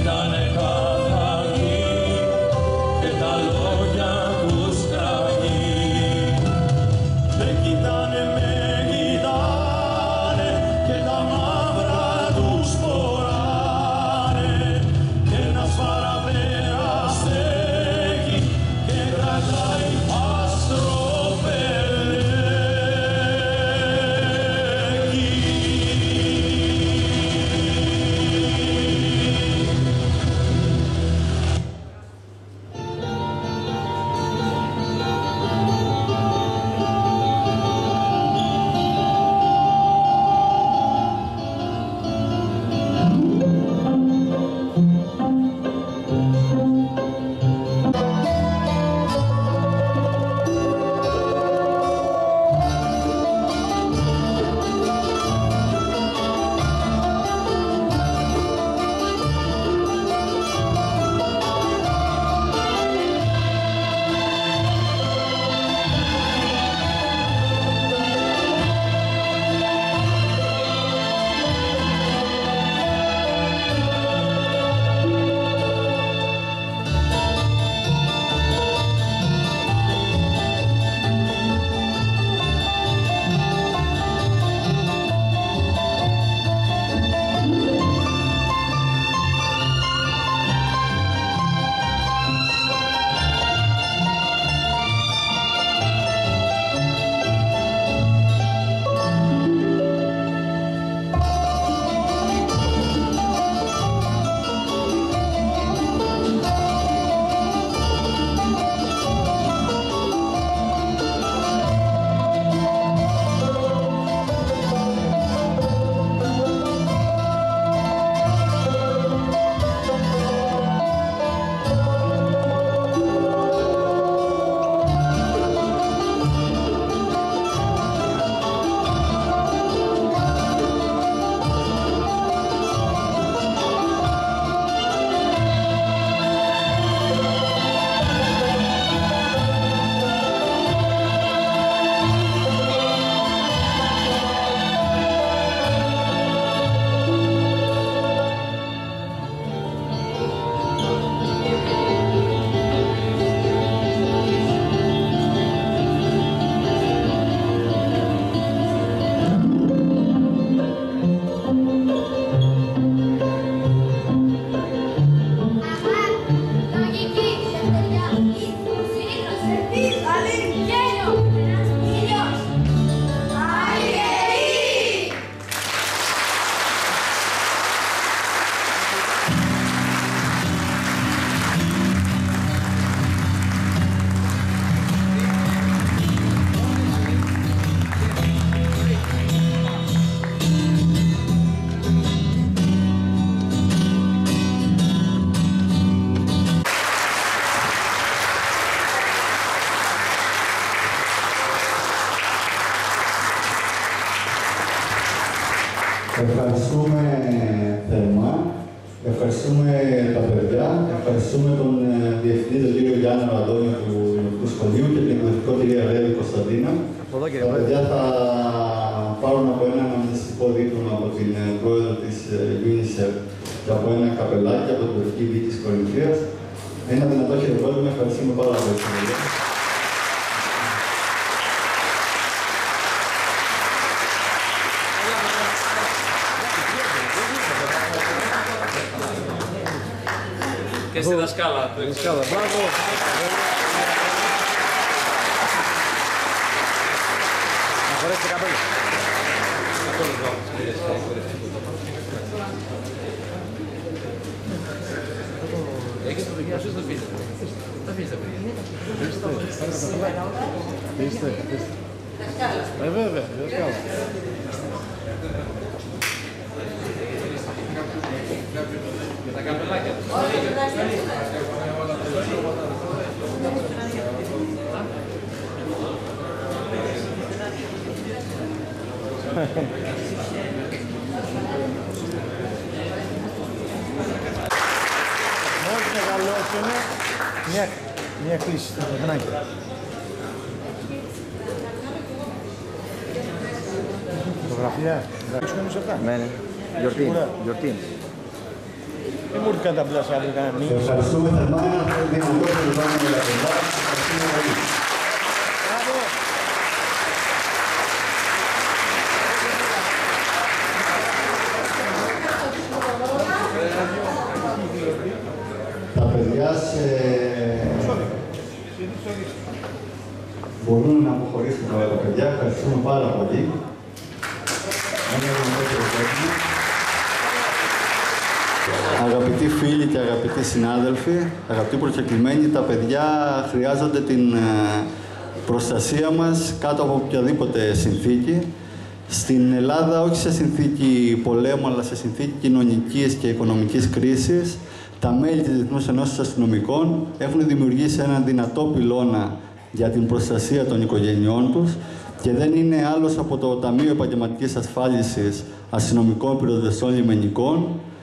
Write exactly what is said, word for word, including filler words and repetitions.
Ευχαριστούμε θερμά, ευχαριστούμε τα παιδιά, ευχαριστούμε τον Διευθυντή, τον κύριο Γιάννη Ραντώνιο του Δημοτικού Σχολείου και την εκπαιδευτικό κυρία Ρέβη Κωνσταντίνα. Τα παιδιά θα πάρουν από ένα αναμνηστικό δίπλωμα από την πρόεδρο της UNICEF και από ένα καπελάκι από την Τουρκική Δίκη της Κορινθίας. Ένα δυνατό χειροκρότημα, ευχαριστούμε πάρα πολύ. Και στη δασκάλα. Δασκάλα, μπράβο. Να φορέσει καπέλο. Έχεις το παιδιά σου, το αφήνεις. Το αφήνεις τα παιδιά. Είστε, είστε. Ε, βέβαια, δασκάλα. Με τα καπελάκια. Μόλις μεγαλώσουνε, μια, μια κλίση στο μηχανάκι. Φωτογραφία. Ναι, ναι. Γιορτή. Γιορτή. Δεν μου έρθει κατά πλάσια αύριο κανένα μήνυμα. Ευχαριστούμε θερμά. Ένα δυνατό περιβάλλον για τα παιδιά. Ευχαριστούμε πολύ. Τα παιδιά σε... μπορούν να αποχωρήσουν τώρα τα παιδιά. Ευχαριστούμε πάρα πολύ. Αγαπητοί φίλοι και αγαπητοί συνάδελφοι, αγαπητοί προσκεκλημένοι, τα παιδιά χρειάζονται την προστασία μας κάτω από οποιαδήποτε συνθήκη. Στην Ελλάδα, όχι σε συνθήκη πολέμου, αλλά σε συνθήκη κοινωνικής και οικονομικής κρίσης, τα μέλη της Διεθνούς Ενώσης Αστυνομικών έχουν δημιουργήσει ένα δυνατό πυλώνα για την προστασία των οικογενειών τους και δεν είναι άλλος από το Ταμείο Επαγγελματικής Ασφάλισης Αστυνομικών Πυροσβεστών Λιμενικών,